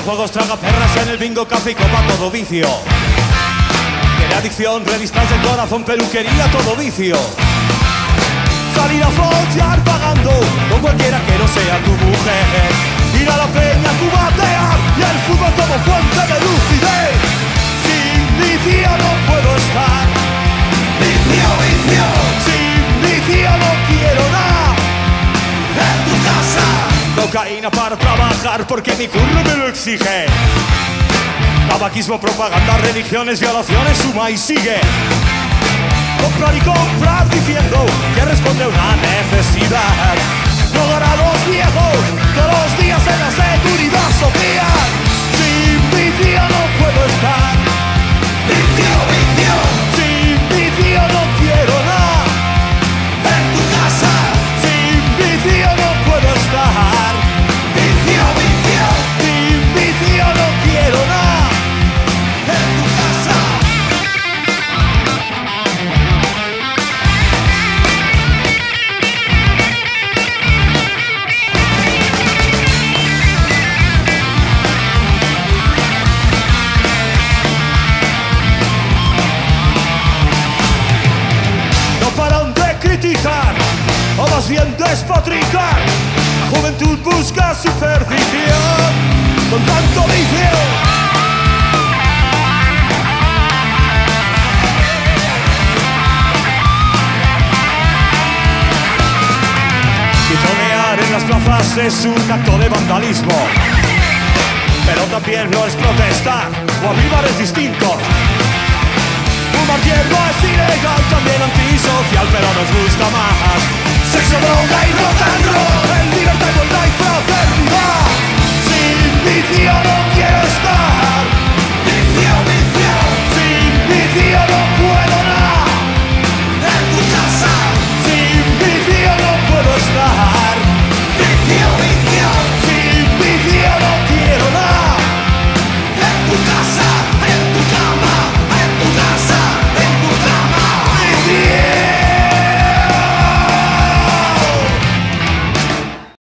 videojuegos, traga perras en el bingo, café y copa, todo vicio. Tiene adicción, revistas del corazón, peluquería, todo vicio. Salir a follar pagando con cualquiera que no sea tu mujer. Ir a la peña, cubatear y el fútbol como fuente de lucidez. Sin vicio no puedo estar. Vicio, vicio. Sin vicio no quiero nada. En tu casa. Cocaína para trabajar porque mi curro me lo exige. Tabaquismo, propaganda, religiones, violaciones, suma y sigue. Comprar y comprar diciendo que responde a una necesidad. Drogar a los viejos todos los días en la seguridad social. Sin vicio no puedo estar. Vicio, vicio. Sin vicio no quiero nada. En tu casa. Sin vicio no puedo estar. Vicio, vicio. Sin vicio no quiero nada. En tu casa. O más bien despotricar. La juventud busca su perdición con tanto vicio. Pitonear en las plazas es un acto de vandalismo, pero también lo es protestar o avivar es distinto. Fumar hierba es ilegal, también antisocial, pero nos gusta más sexo, droga y rock and roll. En libertad, igualdad y fraternidad. Sin vicio no quiero estar.